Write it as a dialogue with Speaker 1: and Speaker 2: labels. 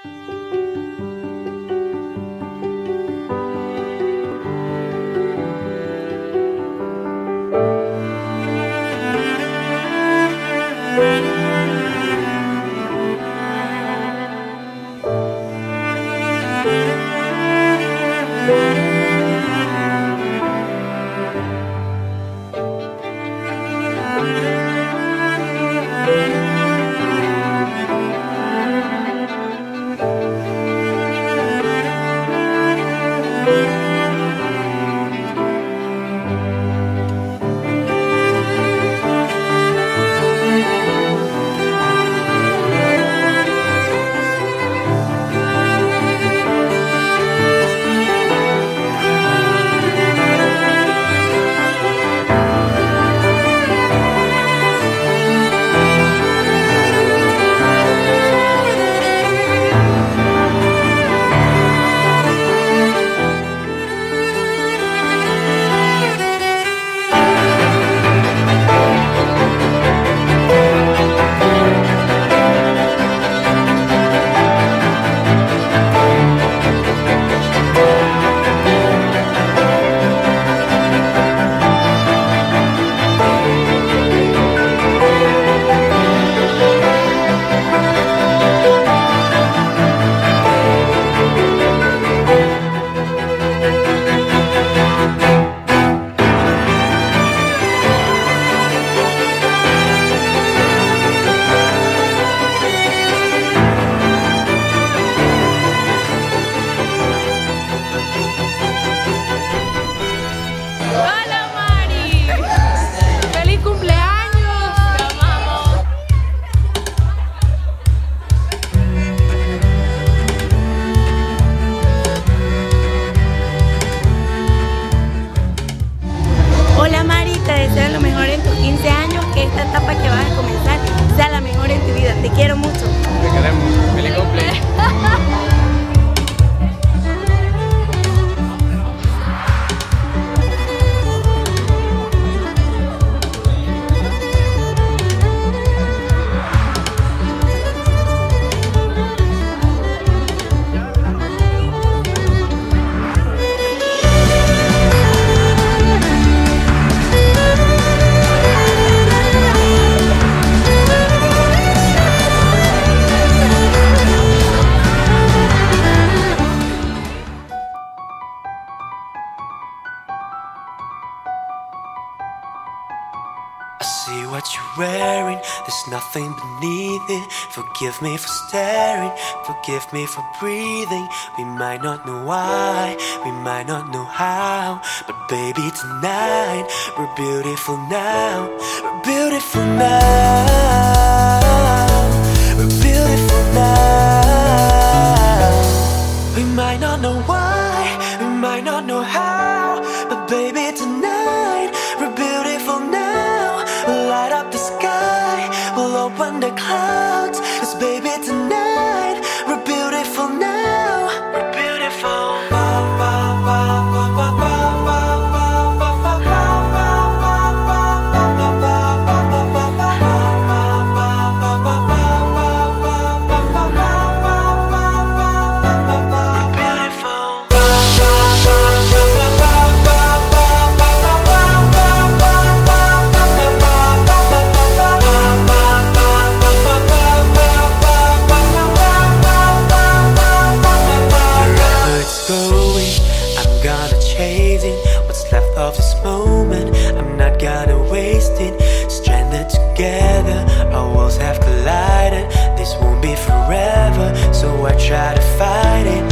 Speaker 1: Hola Mari, te deseo lo mejor en tus 15 años, que esta etapa que vas a comenzar sea la mejor en tu vida. Te quiero mucho.
Speaker 2: Te queremos. Feliz cumple.
Speaker 3: I see what you're wearing, there's nothing beneath it. Forgive me for staring, forgive me for breathing. We might not know why, we might not know how, but baby tonight, we're beautiful now. We're beautiful now. We're beautiful now. We might not know why, we might not know how, but baby tonight, we're beautiful now. We'll light up the sky, we'll open the clouds, 'cause baby tonight, we're beautiful now. We're beautiful. What's left of this moment, I'm not gonna waste it. Stranded together, our worlds have collided. This won't be forever, so I try to fight it.